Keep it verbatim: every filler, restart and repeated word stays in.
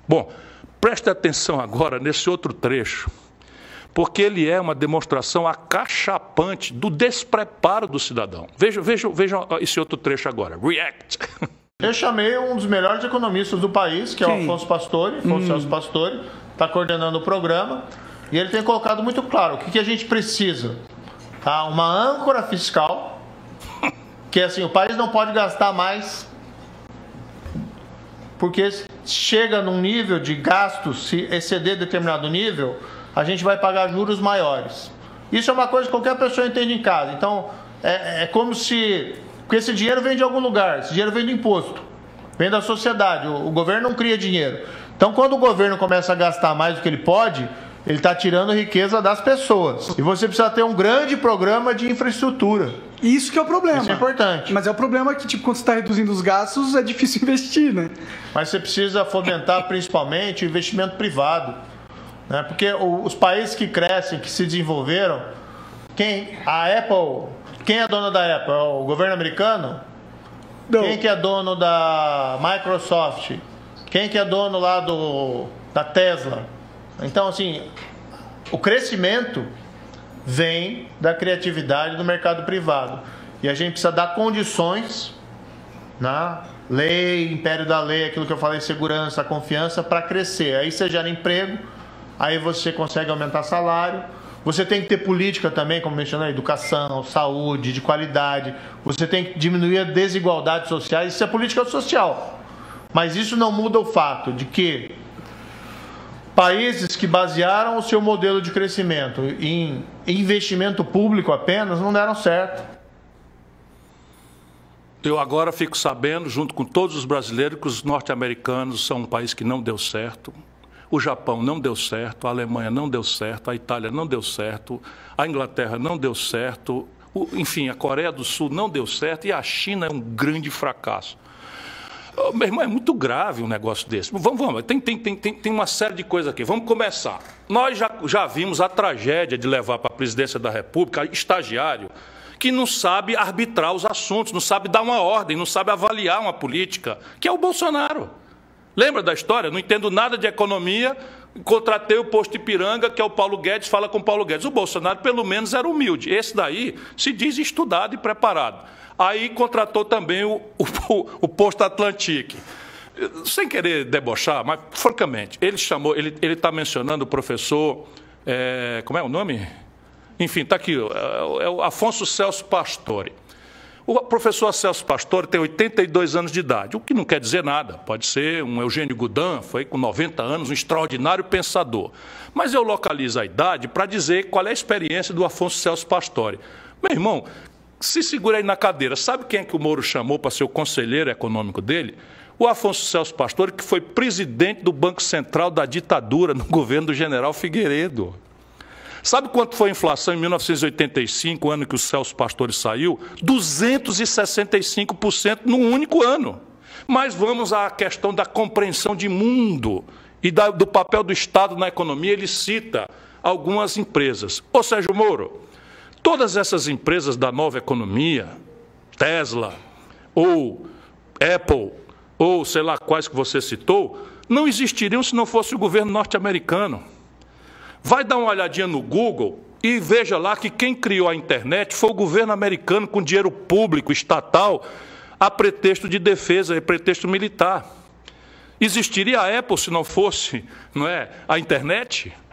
Bom, preste atenção agora nesse outro trecho, porque ele é uma demonstração acachapante do despreparo do cidadão. Vejam, vejam, vejam esse outro trecho agora. React. Eu chamei um dos melhores economistas do país, que é o Afonso Pastore, Afonso hum. Celso Pastore, está coordenando o programa, e ele tem colocado muito claro o que, que a gente precisa. Tá? Uma âncora fiscal, que assim, o país não pode gastar mais, porque chega num nível de gastos, se exceder determinado nível, a gente vai pagar juros maiores. Isso é uma coisa que qualquer pessoa entende em casa. Então, é, é como se... Porque esse dinheiro vem de algum lugar, esse dinheiro vem do imposto, vem da sociedade, o, o governo não cria dinheiro. Então, quando o governo começa a gastar mais do que ele pode, ele está tirando riqueza das pessoas. E você precisa ter um grande programa de infraestrutura. Isso que é o problema. Isso é importante. Mas é o problema que, tipo, quando você está reduzindo os gastos, é difícil investir, né? Mas você precisa fomentar, principalmente, o investimento privado. Né? Porque os países que crescem, que se desenvolveram, quem, a Apple, quem é dona da Apple? É o governo americano? Não. Quem que é dono da Microsoft? Quem que é dono lá do, da Tesla? Então, assim, o crescimento vem da criatividade do mercado privado. E a gente precisa dar condições, né? Lei, império da lei, aquilo que eu falei, segurança, confiança, para crescer. Aí você gera emprego, aí você consegue aumentar salário. Você tem que ter política também, como mencionei, educação, saúde, de qualidade. Você tem que diminuir as desigualdades sociais. Isso é política social. Mas isso não muda o fato de que países que basearam o seu modelo de crescimento em investimento público apenas não deram certo. Eu agora fico sabendo, junto com todos os brasileiros, que os norte-americanos são um país que não deu certo. O Japão não deu certo, a Alemanha não deu certo, a Itália não deu certo, a Inglaterra não deu certo, o, enfim, a Coreia do Sul não deu certo e a China é um grande fracasso. Oh, meu irmão, é muito grave um negócio desse. Vamos, vamos, tem, tem, tem, tem uma série de coisas aqui. Vamos começar. Nós já, já vimos a tragédia de levar para a presidência da República estagiário que não sabe arbitrar os assuntos, não sabe dar uma ordem, não sabe avaliar uma política, que é o Bolsonaro. Lembra da história? Não entendo nada de economia, contratei o posto Ipiranga, que é o Paulo Guedes, fala com o Paulo Guedes. O Bolsonaro, pelo menos, era humilde. Esse daí se diz estudado e preparado. Aí contratou também o, o, o posto Atlantique. Sem querer debochar, mas, francamente, ele chamou, ele está mencionando o professor, é, como é o nome? Enfim, está aqui, é, é o Afonso Celso Pastore. O professor Celso Pastore tem oitenta e dois anos de idade, o que não quer dizer nada. Pode ser um Eugênio Goudin, foi com noventa anos, um extraordinário pensador. Mas eu localizo a idade para dizer qual é a experiência do Afonso Celso Pastore. Meu irmão, se segura aí na cadeira. Sabe quem é que o Moro chamou para ser o conselheiro econômico dele? O Afonso Celso Pastore, que foi presidente do Banco Central da ditadura no governo do general Figueiredo. Sabe quanto foi a inflação em mil novecentos e oitenta e cinco, ano que o Celso Pastore saiu? duzentos e sessenta e cinco por cento num único ano. Mas vamos à questão da compreensão de mundo e da, do papel do Estado na economia. Ele cita algumas empresas. Ô Sérgio Moro, todas essas empresas da nova economia, Tesla, ou Apple, ou sei lá quais que você citou, não existiriam se não fosse o governo norte-americano. Vai dar uma olhadinha no Google e veja lá que quem criou a internet foi o governo americano com dinheiro público, estatal, a pretexto de defesa e pretexto militar. Existiria a Apple se não fosse, não é, a internet?